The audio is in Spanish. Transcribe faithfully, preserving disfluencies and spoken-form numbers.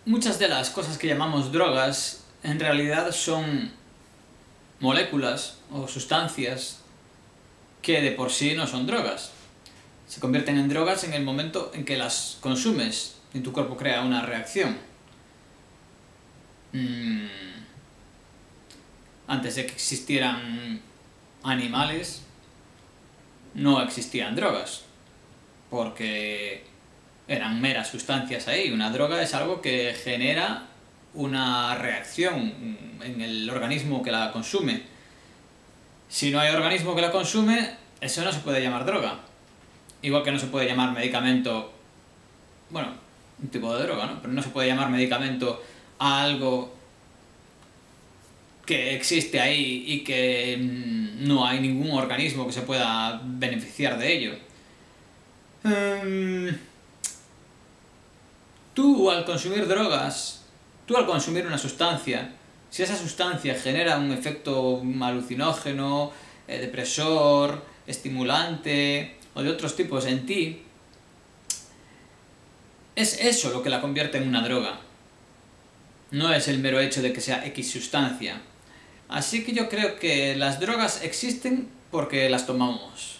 Muchas de las cosas que llamamos drogas en realidad son moléculas o sustancias que de por sí no son drogas. Se convierten en drogas en el momento en que las consumes y tu cuerpo crea una reacción. Mm. Antes de que existieran animales, no existían drogas, porque eran meras sustancias ahí. Una droga es algo que genera una reacción en el organismo que la consume. Si no hay organismo que la consume, eso no se puede llamar droga. Igual que no se puede llamar medicamento, bueno, un tipo de droga, ¿no? Pero no se puede llamar medicamento a algo que existe ahí y que no hay ningún organismo que se pueda beneficiar de ello. Um, tú al consumir drogas, tú al consumir una sustancia, si esa sustancia genera un efecto alucinógeno, eh, depresor, estimulante o de otros tipos en ti, es eso lo que la convierte en una droga. No es el mero hecho de que sea X sustancia. Así que yo creo que las drogas existen porque las tomamos.